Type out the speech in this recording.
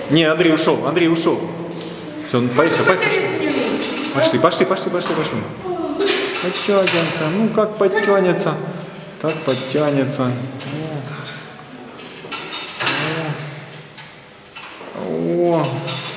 Не, Андрей ушел, Андрей ушел. Все, поехали, поехали. Пошли, пошли, пошли, пошли, пошли. Подтянется. Ну как подтянется? Так подтянется. О.